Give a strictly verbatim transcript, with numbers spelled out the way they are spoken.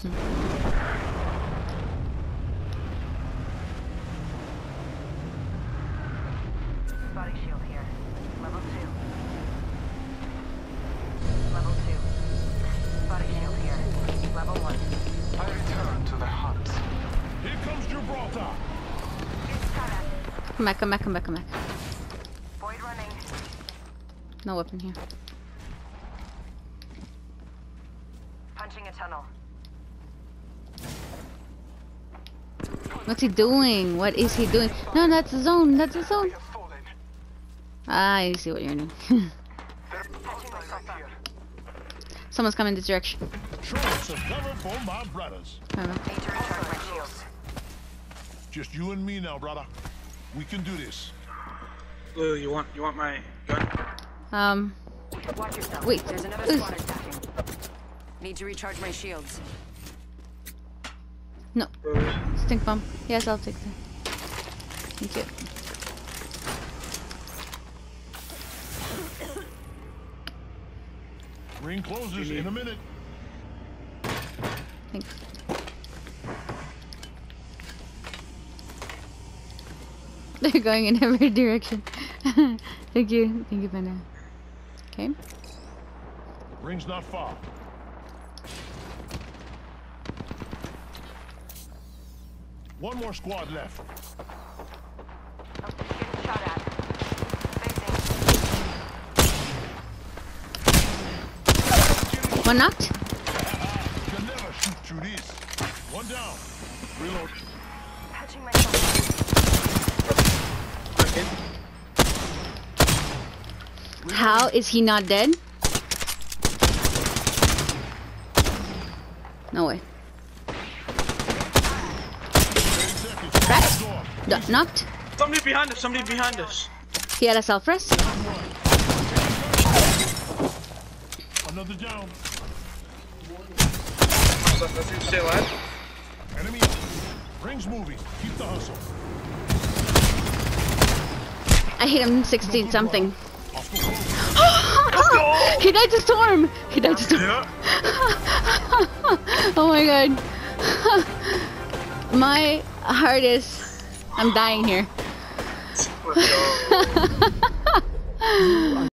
Body shield here. Level two. Level two. Body shield here. Level one. I return to the hunt. Here comes Gibraltar. Come back, come back, come back, come back. Void running. No weapon here. Punching a tunnel. What's he doing? What is he doing? No, that's the zone. That's the zone. have fallen. Ah, I see what you're doing. There are Patching hostiles myself up. here. Someone's coming this direction. Troops of cover for my brothers. I don't know. Need to recharge my shields. Just you and me now, brother. We can do this. Blue, you want you want my gun? Um, Watch yourself. Wait. There's another Ugh. squad attacking. Need to recharge my shields. no. Blue. Stink bomb. Yes, I'll take that. Thank you. Ring closes in a minute. Thanks. They're going in every direction. Thank you. Thank you, Panda. Okay. Ring's not far. One more squad left. Getting shot at. Facing. One knocked. You can never shoot through this. One down. Reload. Patching myself How is he not dead? No way. Rest. D knocked. Somebody behind us. Somebody behind us. He had a self rest. Another down. Let's see, stay alive. Enemy. Ring's moving. Keep the hustle. I hit him sixteen something. Hostile close. He died to storm. He died to storm. Yeah. Oh my god. My heart is. I'm dying here. Let's go.